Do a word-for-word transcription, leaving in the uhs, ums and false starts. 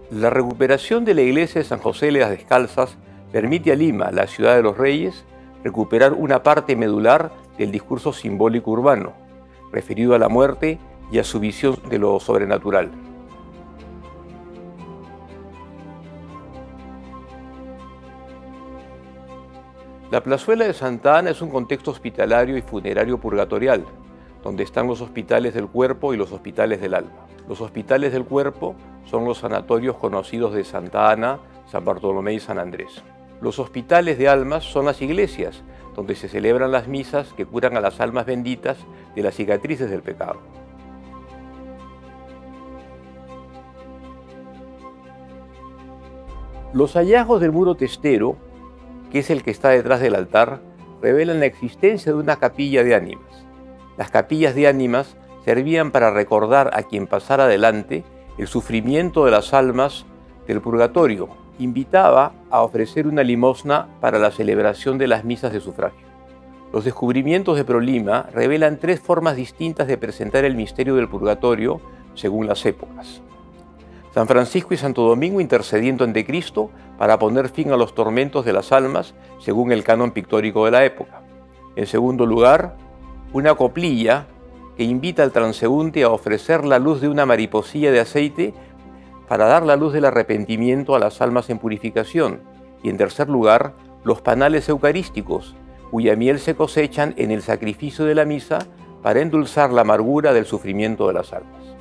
La recuperación de la iglesia de San José de las Descalzas permite a Lima, la ciudad de los reyes, recuperar una parte medular del discurso simbólico urbano, referido a la muerte y a su visión de lo sobrenatural. La plazuela de Santa Ana es un contexto hospitalario y funerario purgatorial, donde están los hospitales del cuerpo y los hospitales del alma. Los hospitales del cuerpo son los sanatorios conocidos de Santa Ana, San Bartolomé y San Andrés. Los hospitales de almas son las iglesias, donde se celebran las misas que curan a las almas benditas de las cicatrices del pecado. Los hallazgos del muro testero, que es el que está detrás del altar, revelan la existencia de una capilla de ánimas. Las capillas de ánimas servían para recordar a quien pasara adelante el sufrimiento de las almas del purgatorio. Invitaba a ofrecer una limosna para la celebración de las misas de sufragio. Los descubrimientos de Prolima revelan tres formas distintas de presentar el misterio del purgatorio según las épocas. San Francisco y Santo Domingo intercediendo ante Cristo para poner fin a los tormentos de las almas según el canon pictórico de la época. En segundo lugar, una coplilla que invita al transeúnte a ofrecer la luz de una mariposilla de aceite para dar la luz del arrepentimiento a las almas en purificación. Y en tercer lugar, los panales eucarísticos, cuya miel se cosechan en el sacrificio de la misa para endulzar la amargura del sufrimiento de las almas.